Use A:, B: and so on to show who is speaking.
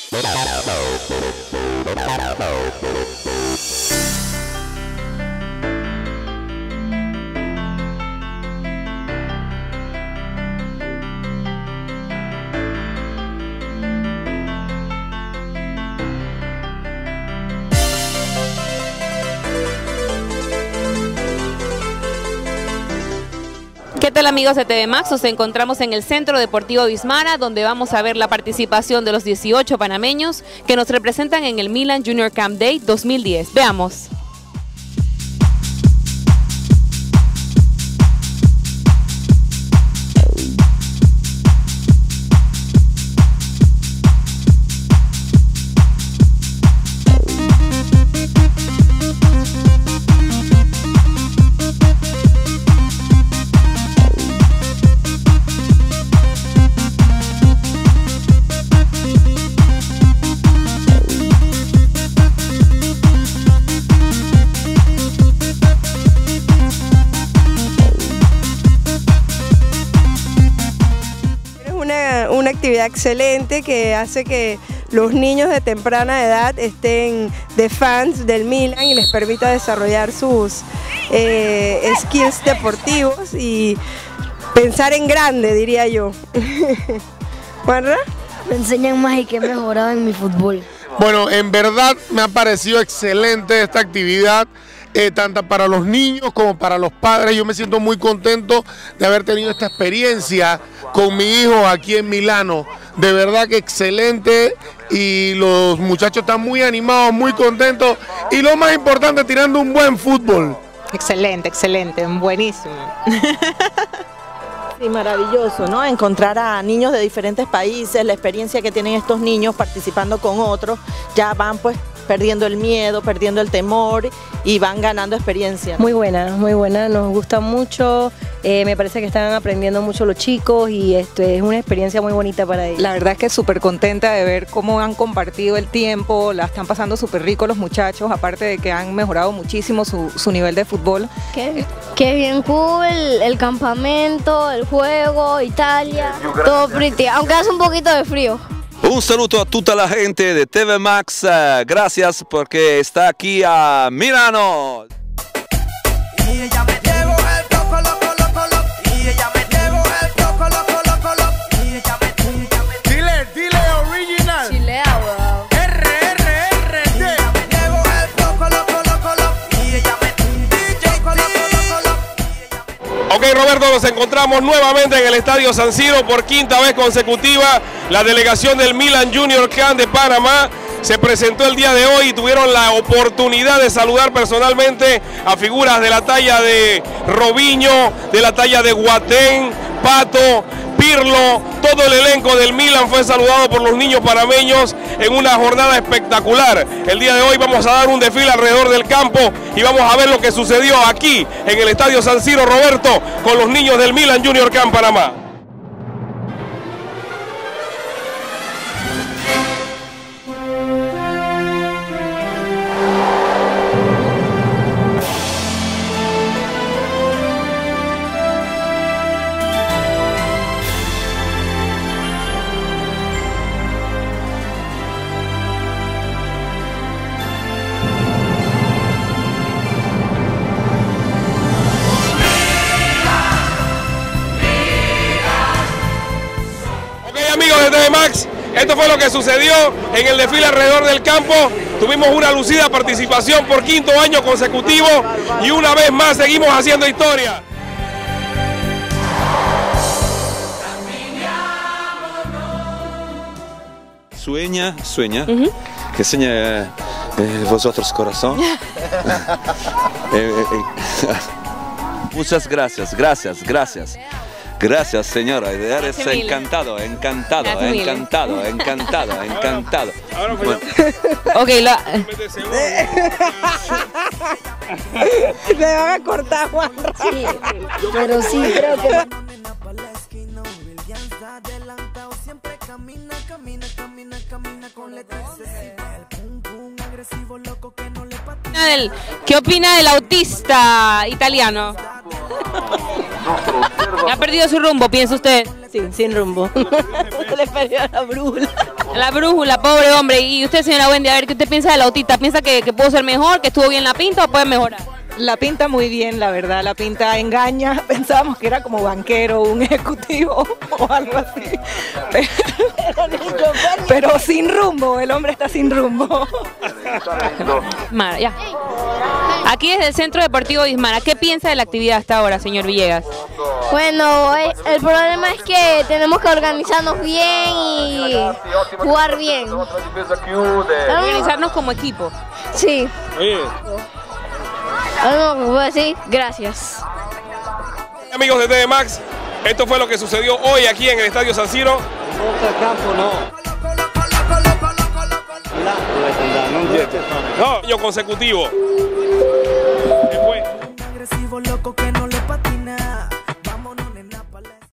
A: ¿Qué tal, amigos de TV Max? Nos encontramos en el Centro Deportivo Bismara, donde vamos a ver la participación de los 18 panameños que nos representan en el Milan Junior Camp Day 2010. Veamos.
B: Una actividad excelente que hace que los niños de temprana edad estén de fans del Milan y les permita desarrollar sus skills deportivos y pensar en grande, diría yo. ¿Juanra?
C: Me enseñan más y que he mejorado en mi fútbol.
D: Bueno, en verdad me ha parecido excelente esta actividad. Tanto para los niños como para los padres. Yo me siento muy contento de haber tenido esta experiencia con mi hijo aquí en Milano. De verdad que excelente y los muchachos están muy animados, muy contentos y lo más importante, tirando un buen fútbol.
E: Excelente, excelente, buenísimo.
F: Sí, maravilloso, ¿no? Encontrar a niños de diferentes países, la experiencia que tienen estos niños participando con otros, ya van pues perdiendo el miedo, perdiendo el temor y van ganando experiencia, ¿no?
G: Muy buena, nos gusta mucho, me parece que están aprendiendo mucho los chicos y es una experiencia muy bonita para ellos.
E: La verdad es que súper contenta de ver cómo han compartido el tiempo, la están pasando súper rico los muchachos, aparte de que han mejorado muchísimo su nivel de fútbol.
C: Qué bien cool, el campamento, el juego, Italia, todo pretty, aunque hace un poquito de frío.
H: Un saludo a toda la gente de TV Max, gracias porque está aquí a Milano.
I: Y ella me llevo el coco, loco, loco, loco. Y ella me llevo el coco, loco, loco, loco. Y ella me dile original.
C: Chilea, weón.
I: RRRD. Y ella me llevo el coco, loco, loco, loco. Y ella me coco, loco, loco, loco.
D: Ok, Roberto, nos encontramos nuevamente en el Estadio San Siro por quinta vez consecutiva. La delegación del Milan Junior Camp de Panamá se presentó el día de hoy y tuvieron la oportunidad de saludar personalmente a figuras de la talla de Robinho, de la talla de Guatén, Pato, Pirlo. Todo el elenco del Milan fue saludado por los niños panameños en una jornada espectacular. El día de hoy vamos a dar un desfile alrededor del campo y vamos a ver lo que sucedió aquí en el Estadio San Siro, Roberto, con los niños del Milan Junior Camp Panamá. Amigos de TV Max, esto fue lo que sucedió en el desfile alrededor del campo. Tuvimos una lucida participación por quinto año consecutivo y una vez más seguimos haciendo historia.
H: Sueña, que sueña vosotros corazón. Muchas gracias. Gracias, señora. Eres encantado. Bueno.
A: Ok,
B: Le van a cortar, Juanra.
C: Sí, pero sí, creo que...
A: ¿Qué opina del autista italiano? ¿Ha perdido su rumbo, piensa usted?
F: Sí, sin rumbo. Le perdió la brújula.
A: La brújula, pobre hombre. Y usted, señora Wendy, a ver, ¿qué usted piensa de la autista? ¿Piensa que pudo ser mejor, que estuvo bien la pinta o puede mejorar?
E: La pinta muy bien, la verdad, la pinta engaña. Pensábamos que era como banquero, un ejecutivo o algo así. Pero sin rumbo, el hombre está sin rumbo.
A: Mara, ya. Aquí desde el Centro Deportivo Bismara, ¿qué piensa de la actividad hasta ahora, señor Villegas?
C: Bueno, el problema es que tenemos que organizarnos bien y jugar bien.
A: Organizarnos como equipo.
C: Sí.
D: Oye.
C: Algo que puedo decir, gracias.
D: Amigos de TV Max, esto fue lo que sucedió hoy aquí en el Estadio San Siro. No, año consecutivo.